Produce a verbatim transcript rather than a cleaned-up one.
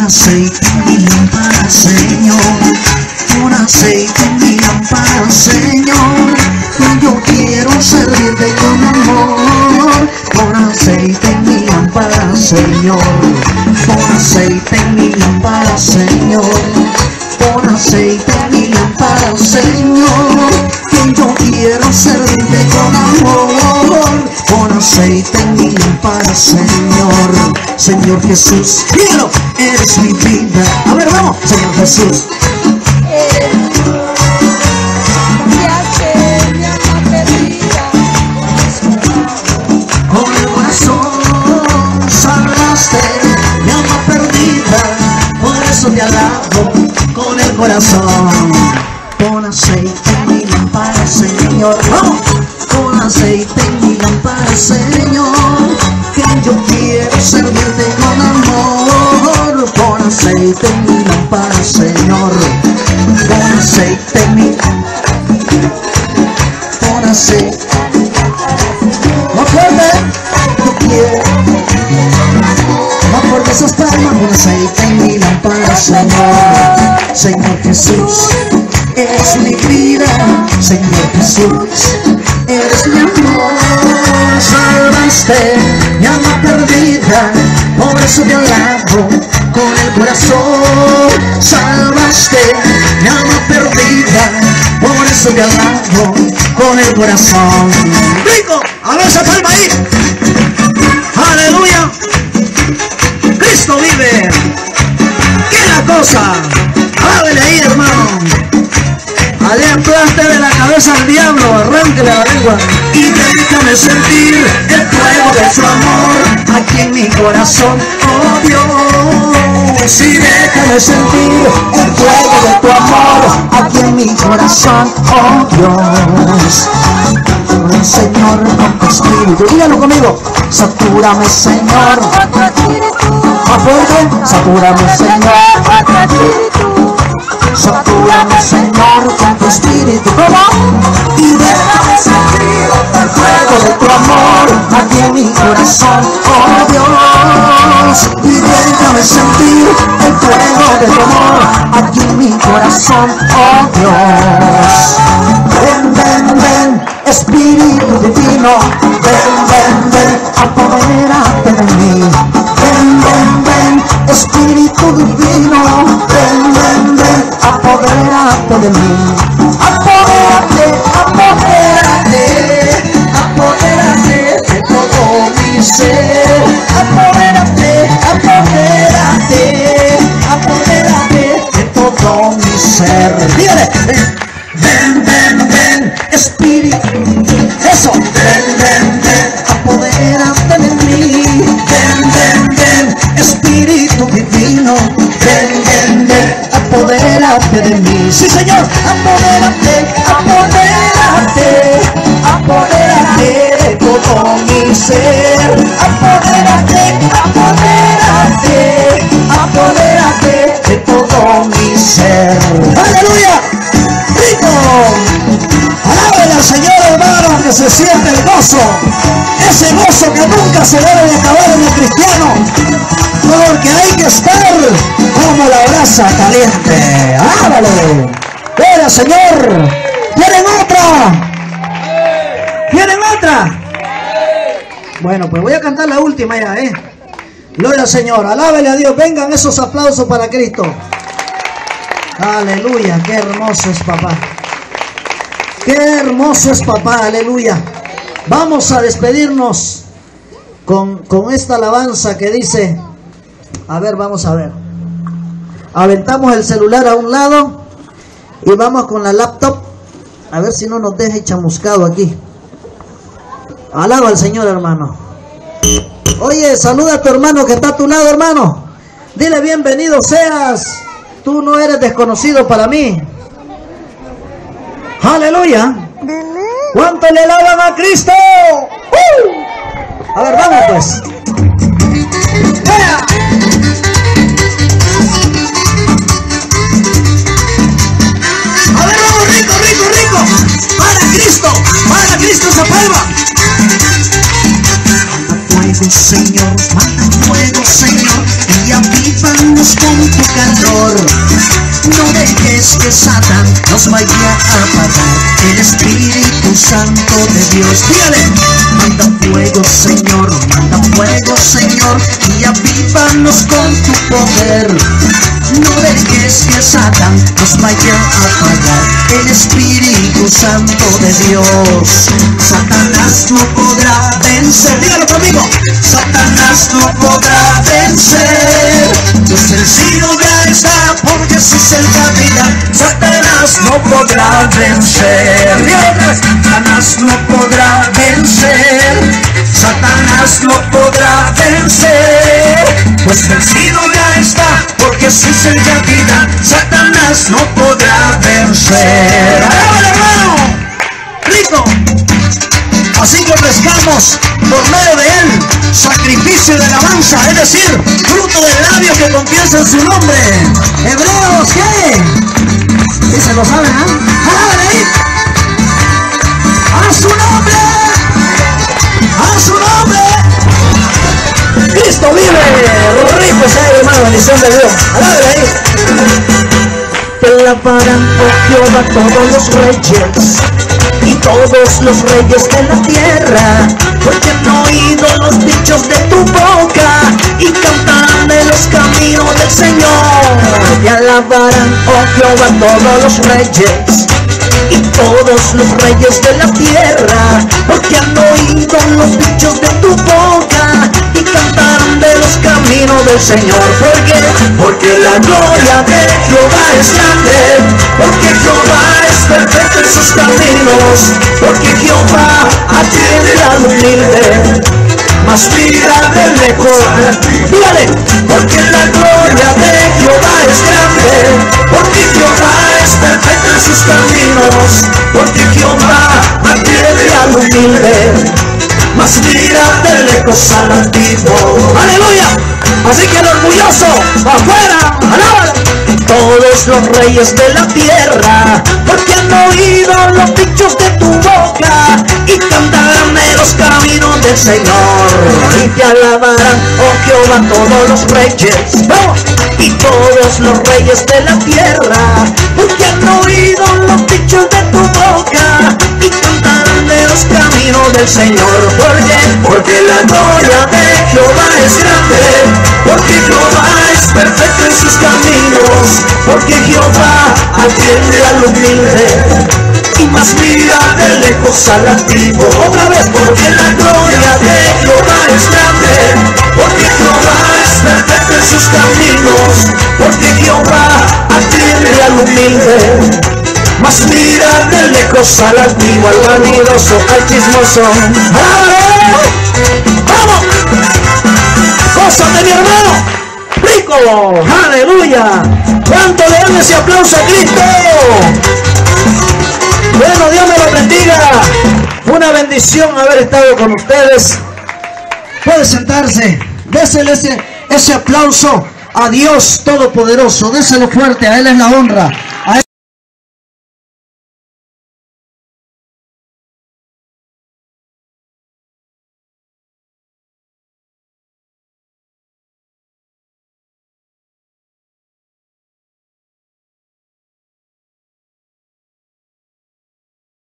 aceite en mi lámpara, Señor. Pon aceite en mi lámpara, Señor. Que yo quiero servirte con amor. Pon aceite en mi lámpara, Señor. Pon aceite en mi lámpara, Señor. Pon aceite en mi lámpara, Señor. Que yo quiero servirte con amor. Pon aceite en mi lámpara, Señor. Señor Jesús, dígalo, eres mi vida. A ver, vamos, Señor Jesús. Con el corazón salvaste mi alma perdida, por eso te alabo con el corazón. Pon aceite en mi lámpara, Señor. ¡Vamos! Pon aceite en mi lámpara, Señor. Que yo quiero servirte con amor. Pon aceite en mi lámpara, Señor. Pon aceite en mi. Pon aceite. No fuerte, yo quiero. No fuerte esas palmas. Pon aceite en mi lámpara, Señor. Señor Jesús, eres mi vida. Señor Jesús, eres mi amor. Salvaste mi alma perdida, por eso te alabo con el corazón. Salvaste mi alma perdida, por eso te alabo con el corazón. ¡Rico! ¡A ver esa palma ahí! ¡Aleluya! ¡Cristo vive! ¿Qué es la cosa? ¡Ábrele ahí, hermano! Ale, aplaste de la cabeza al diablo, arránquele la lengua y déjame sentir el fuego de su amor aquí en mi corazón, oh Dios. Y déjame sentir el fuego de tu amor aquí en mi corazón, oh Dios. Oh, Señor, con tu espíritu, dígalo conmigo. Satúrame, Señor. Más fuerte, satúrame, Señor. Satúrame, Señor, con tu espíritu. ¿Cómo? Y déjame sentir el fuego de tu amor aquí en mi corazón, oh Dios. Y déjame sentir el fuego de tu amor aquí en mi corazón, oh Dios. Ven, ven, ven, Espíritu Divino. Ven, ven, ven, apodérate de mí. Ven, ven, ven, Espíritu Divino. Ven, ven, ven, apodérate de mí. Apodérate, apodérate, apodérate de todo mi ser. Apodérate, apodérate, apodérate de todo mi ser. Dígale, ven, ven, ven, Espíritu. Eso, ven, ven, ven, apodérate de mí. Ven, ven, ven, Espíritu Divino. Ven, ven, ven, apodérate de mí. Sí, Señor, apodérate, apodérate, apodérate de todo mi ser. Apodérate, apodérate, apodérate de todo mi ser. ¡Aleluya! ¡Rico! Alábale al Señor, hermano, que se siente el gozo. Ese gozo que nunca se debe de acabar en el cristiano. Porque hay que estar como la brasa caliente. ¡Ábale! ¡Ven, Señor! ¿Quieren otra? ¿Quieren otra? Bueno, pues voy a cantar la última ya, ¿eh? Gloria al Señor. Alábale a Dios. Vengan esos aplausos para Cristo. Aleluya. Qué hermoso es papá. Qué hermoso es papá. Aleluya. Vamos a despedirnos con, con esta alabanza que dice... A ver, vamos a ver. Aventamos el celular a un lado y vamos con la laptop. A ver si no nos deja chamuscado aquí. Alaba al Señor, hermano. Oye, saluda a tu hermano que está a tu lado, hermano. Dile bienvenido seas. Tú no eres desconocido para mí. Aleluya. ¿Cuánto le alaban a Cristo? ¡Uh! A ver, vamos pues. ¡Vea! A ver, vamos, rico, rico, rico. Para Cristo, para Cristo esa palma. Manda fuego, Señor, manda fuego, Señor, y avívanos con Creador. No dejes que Satán nos vaya a apagar el Espíritu Santo de Dios. Dígale, manda fuego, Señor, manda fuego, Señor, y avívanos con tu poder. No dejes que Satán nos vaya a apagar el Espíritu Santo de Dios. Satanás no podrá vencer. Dígalo conmigo. Satanás no podrá vencer, pues el cielo ya está, porque si es el capitán. Satanás no podrá vencer. Satanás no podrá vencer. Satanás no podrá vencer, pues vencido ya está, porque si es el capitán. Satanás no podrá vencer. ¡Alábalo, hermano! ¡Rico! Así que ofrezcamos por medio de él sacrificio de alabanza, es decir, fruto del labio que confiesa en su nombre. Hebreos, ¿qué? ¿Y se lo saben, ah? ¿eh? ¡Alábale ahí! ¡A su nombre! ¡A su nombre! ¡Cristo vive! ¡Rico sea, hermano! ¡Bendición de Dios! ¡Alábale ahí! Te alabarán, oh Jehová, todos los reyes y todos los reyes de la tierra, porque han oído los dichos de tu boca y cantarán de los caminos del Señor. Te alabarán, oh Jehová, todos los reyes y todos los reyes de la tierra, porque han oído los dichos de tu boca y cantarán de los caminos del Señor. ¿Por qué? Porque la gloria de Jehová es grande, porque Jehová es perfecto en sus caminos, porque Jehová atiende al humilde, mas mira de lejos. Dígale, porque la gloria de Jehová es grande, porque Jehová es perfecto en sus caminos, porque Jehová atiende al humilde, mas mira de lejos al antiguo. ¡Aleluya! Así que el orgulloso, afuera, alábalo. Todos los reyes de la tierra, porque han oído los dichos de tu boca y cantarán de los caminos del Señor. Y te alabarán, oh Jehová, todos los reyes, ¡vamos! Y todos los reyes de la tierra, porque han oído los dichos de tu boca y cantarán de los caminos del Señor. ¿Por qué? Porque la gloria de Jehová es grande, porque Jehová es perfecto en sus caminos, porque Jehová atiende al humilde y más mira de lejos al antiguo. Otra vez, porque la gloria de Jehová es grande, porque Jehová es perfecto en sus caminos, porque Jehová atiende al humilde, mas mira de lejos al antiguo, al vanidoso, al chismoso. ¡Vamos! ¡Vamos! ¡Gózate, mi hermano! ¡Rico! ¡Aleluya! ¿Cuánto le dan ese aplauso a Cristo? Bueno, Dios me lo bendiga. Una bendición haber estado con ustedes. Puede sentarse. Désele ese, ese aplauso a Dios Todopoderoso. Déselo fuerte, a Él es la honra.